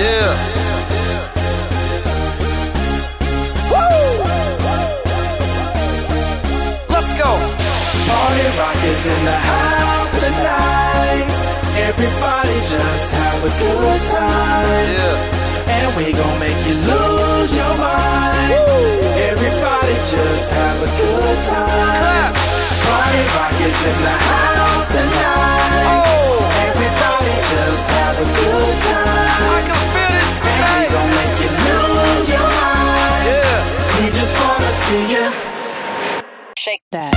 Yeah. Woo! Let's go. Party rock is in the house tonight. Everybody just have a good time. Yeah. And we gon' make you lose your mind. Woo! Everybody just have a good time. Clap. Party rock is in the house tonight. Oh. Everybody just have a good time. I can feel this And we tonight. gon' make you lose your mind. Yeah. We just wanna see you Shake that.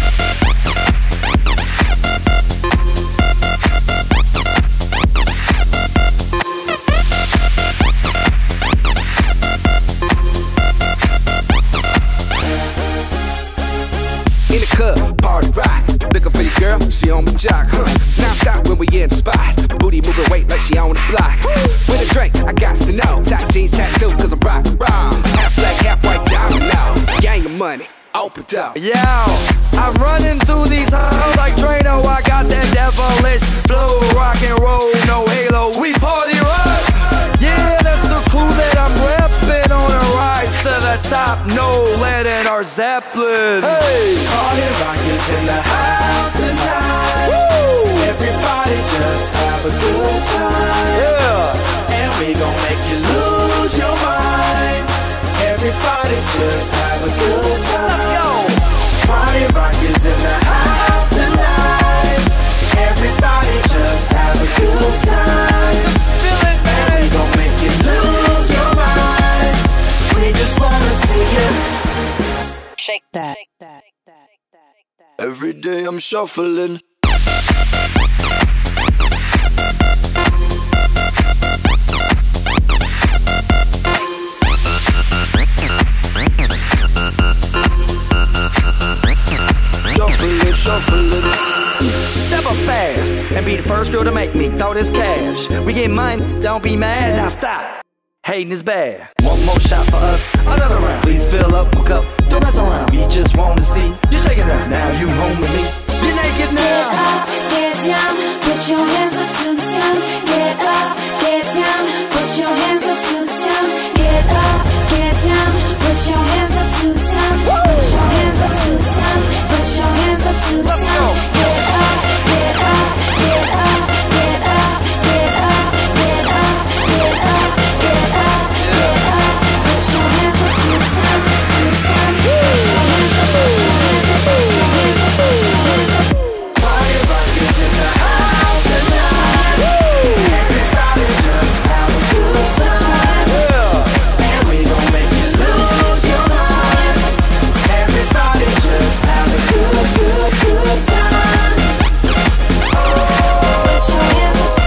In the club, party rock. Looking for your girl, she on my jock, huh? Now stop when we in the spot. Booty moving weight like she on the block. With a drink, I got to know. Top jeans tattoo, cause I'm rock, raw. Half black, half white, diamond now. Gang of money, open up. Yo, I'm running through these halls like Drano. I got that devilish flow, rock and roll, no halo. We party rock. Yeah, that's the crew that I'm repping on a rise to the top. No lead in our Zeppelin. Hey, Party rock is in the house tonight. woo, Everybody just have a good time. yeah. And we gon' make you lose your mind. Everybody just have a good time. Let's go. Party rock is in the house tonight. Everybody just have a good time. Feel it, And we man. gon' make you lose your mind. We just wanna see you Shake that. Every day I'm shuffling. Shuffling. Step up fast and be the first girl to make me throw this cash. We get mine, don't be mad, now stop. Hating is bad. One more shot for us, another round. Please fill up my cup, don't mess around. We just wanna see you shaking up. Now you home with me. You're naked now. Get up, get down, put your hands up to the sound. Get up, get down, put your hands up to the sound. Get up, get down, put your hands up to the sound. Put your hands up to the sound. Put your hands up to the Let's go. sound. Get up, get up, get up, get up, get up, get up, get up, get up, get up. Put your hands up to the sound, to the sound. Put your hands up, put your hands up, put your hands up, put your hands up. Party rock is in the house tonight. Everybody just have a good time. And we gon' make you lose your mind. Everybody just have a good time. Put your hands up.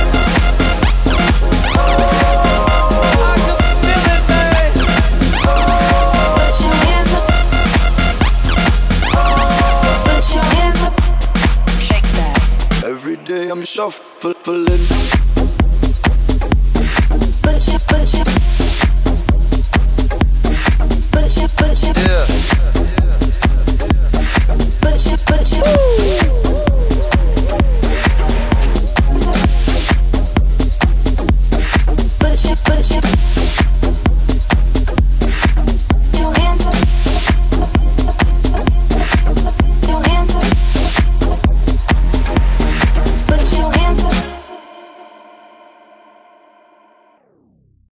I can feel it, man. Put your hands up. Put your hands up. Shake that. Every day I'm shuffling.